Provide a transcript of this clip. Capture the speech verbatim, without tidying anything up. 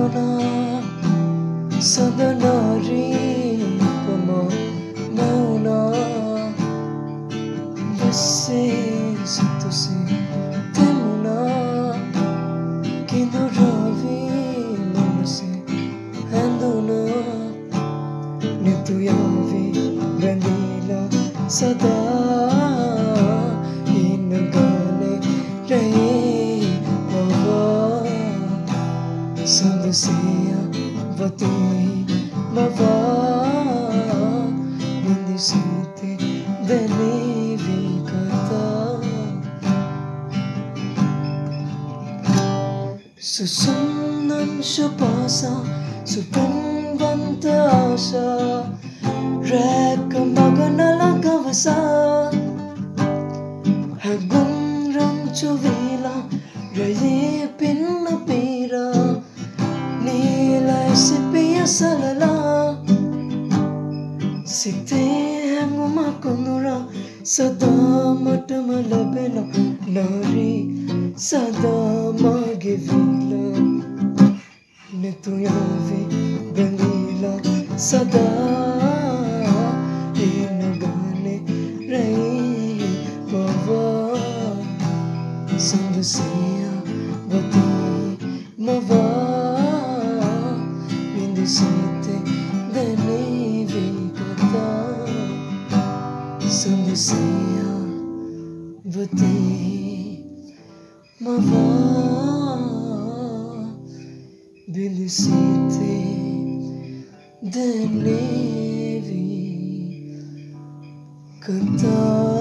Sadanari como nauna você se temuna kinduravi namase handuna nituyavi bandila sada inagane rei baba sandusia vati mava indisite deni vikata susunan shapasa supangvanta asha rekambaganala kavasa hagum ram chuvila rayi pinna pira nila sipia salala site hanguma kunura sada matama labena nari sada magivila nituyavi bandila sada inagane rei bava sandusia vati mava indisite deni vikata sandusia vati mava indisite deni vikata.